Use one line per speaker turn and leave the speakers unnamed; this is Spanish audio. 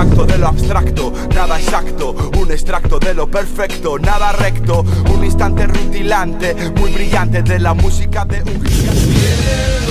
impacto de lo abstracto, nada exacto, un extracto de lo perfecto, nada recto, un instante rutilante, muy brillante de la música de un gigante.